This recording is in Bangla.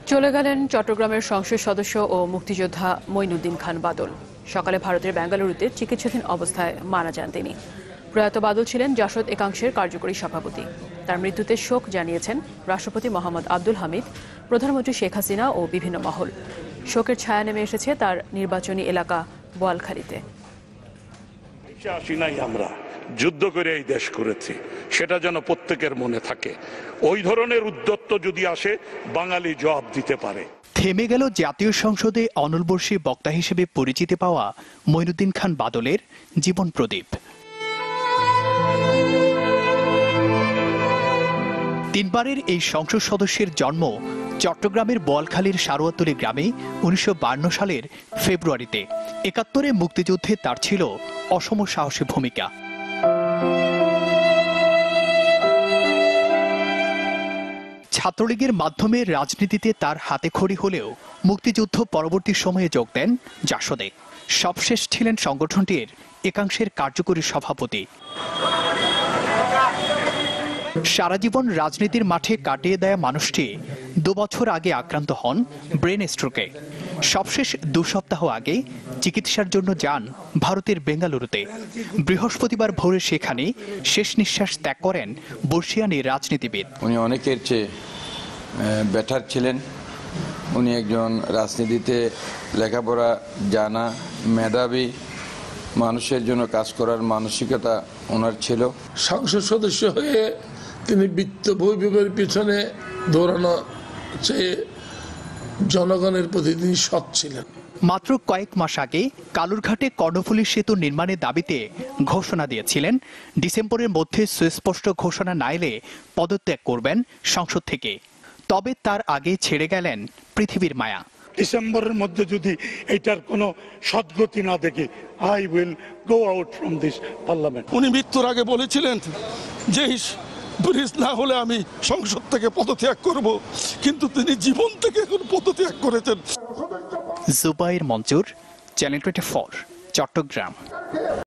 চলে গেলেন চট্টগ্রামের সংসদ সদস্য ও মুক্তিযোদ্ধা মঈনুদ্দিন খান বাদল। সকালে ভারতের বেঙ্গালুরুতে চিকিৎসাধীন অবস্থায় মারা যান তিনি। প্রয়াত বাদল ছিলেন জাসদ একাংশের কার্যকরী সভাপতি। তার মৃত্যুতে শোক জানিয়েছেন রাষ্ট্রপতি মোহাম্মদ আব্দুল হামিদ, প্রধানমন্ত্রী শেখ হাসিনা ও বিভিন্ন মহল। শোকের ছায়া নেমে এসেছে তার নির্বাচনী এলাকা বোয়ালখালীতে। আমরা যুদ্ধ করে এই দেশ করেছি, সেটা যেন প্রত্যেকের মনে থাকে। ওই ধরনের উদ্যত্ত যদি আসে, বাঙালি জবাব দিতে পারে। থেমে গেল জাতীয় সংসদে অনলবর্ষী বক্তা হিসেবে পরিচিতি পাওয়া মঈনুদ্দিন খান বাদলের জীবন প্রদীপ। তিনবারের এই সংসদ সদস্যের জন্ম চট্টগ্রামের বোয়ালখালীর সারোয়াতলী গ্রামে 1952 সালের ফেব্রুয়ারিতে। 71-এ মুক্তিযুদ্ধে তার ছিল অসম সাহসী ভূমিকা। ছাত্রলীগের মাধ্যমে রাজনীতিতে তার হাতেখড়ি হলেও মুক্তিযুদ্ধ পরবর্তী সময়ে যোগ দেন জাসদে। সবশেষ ছিলেন সংগঠনটির একাংশের কার্যকরী সভাপতি। সারা জীবন রাজনীতির মাঠে কাটিয়ে দেয়া মানুষটি 2 বছর আগে আক্রান্ত হন ব্রেন স্ট্রোকে। সবশেষ 2 সপ্তাহ আগে চিকিৎসার জন্য যান ভারতের বেঙ্গালুরুতে। বৃহস্পতিবার ভোরে সেখানে শেষ নিঃশ্বাস ত্যাগ করেন বর্ষিয়ানি রাজনীতিবিদ। উনি অনেকের চেয়ে বেটার ছিলেন। উনি একজন রাজনীতিতে লেখাপড়া জানা, মেধাবী, মানুষের জন্য কাজ করার মানসিকতা ওনার ছিল। সংসদ সদস্য হয়ে তিনি বিত্ত বৈভবের পিছনে দৌড়ানো চেয়ে জনগণের প্রতি তিনি সৎ ছিলেন। মাত্র কয়েক মাস আগে কালুরঘাটে কর্ণফুলী সেতু নির্মাণের দাবিতে ঘোষণা দিয়েছিলেন ডিসেম্বরের মধ্যে সুস্পষ্ট ঘোষণা না এলে পদত্যাগ করবেন সংসদ থেকে। তবে তার আগে ছেড়ে গেলেন পৃথিবীর মায়া। ডিসেম্বরের মধ্যে যদি এটার কোনো সদ্গতি না দেখি, I will go out from this parliament. উনি মৃত্যুর আগে বলেছিলেন যে ব্রিজ না হলে আমি সংসদ থেকে পদত্যাগ করব, কিন্তু তিনি জীবন থেকে এখন পদত্যাগ করেছেন। জুবাইর মঞ্জুর, চ্যানেল 24, চট্টগ্রাম।